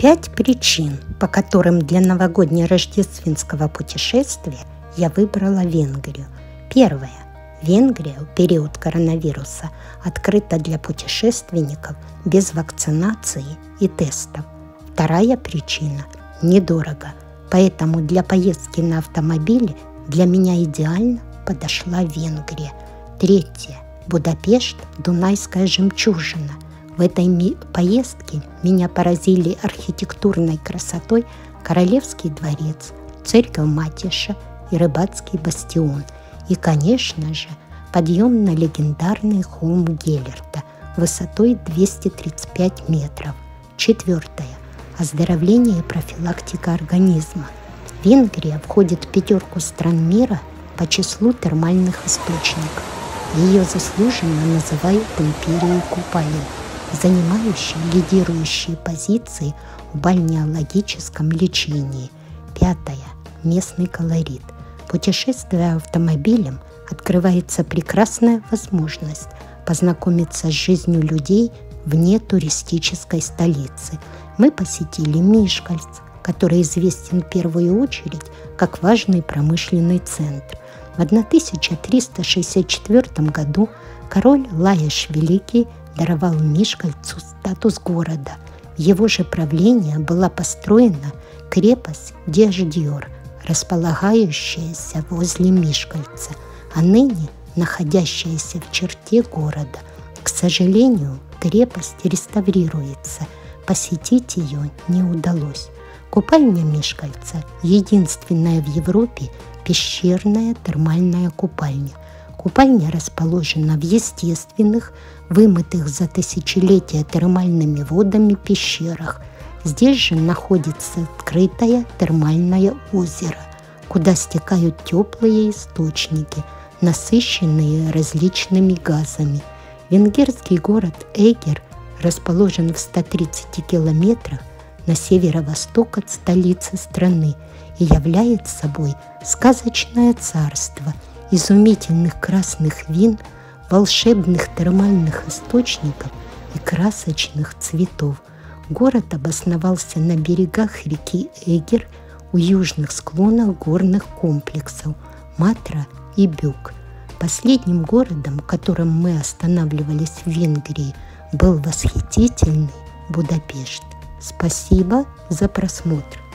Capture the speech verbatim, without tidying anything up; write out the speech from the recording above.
Пять причин, по которым для новогодне-рождественского путешествия я выбрала Венгрию. Первое. Венгрия в период коронавируса открыта для путешественников без вакцинации и тестов. Вторая причина – недорого, поэтому для поездки на автомобиле для меня идеально подошла Венгрия. Третье. Будапешт – Дунайская жемчужина. В этой поездке меня поразили архитектурной красотой Королевский дворец, церковь Матиша и рыбацкий бастион. И, конечно же, подъем на легендарный холм Геллерта высотой двести тридцать пять метров. Четвертое. Оздоровление и профилактика организма. Венгрия входит в пятерку стран мира по числу термальных источников. Ее заслуженно называют империей купалин, занимающей лидирующие позиции в бальнеологическом лечении. Пятое. Местный колорит. Путешествуя автомобилем, открывается прекрасная возможность познакомиться с жизнью людей вне туристической столицы. Мы посетили Мишкальц, который известен в первую очередь как важный промышленный центр. В тысяча триста шестьдесят четвёртом году король Лаиш Великий даровал Мишкальцу статус города. В его же правление была построена крепость Деждьор, располагающаяся возле Мишкальца, а ныне находящаяся в черте города. К сожалению, крепость реставрируется, посетить ее не удалось. Купальня Мишкальца – единственная в Европе пещерная термальная купальня. Купальня расположена в естественных, вымытых за тысячелетия термальными водами пещерах. Здесь же находится открытое термальное озеро, куда стекают теплые источники, насыщенные различными газами. Венгерский город Эгер расположен в ста тридцати километрах на северо-восток от столицы страны и является собой сказочное царство изумительных красных вин, волшебных термальных источников и красочных цветов. Город обосновался на берегах реки Эгер у южных склонов горных комплексов Матра и Бюк. Последним городом, в котором мы останавливались в Венгрии, был восхитительный Будапешт. Спасибо за просмотр.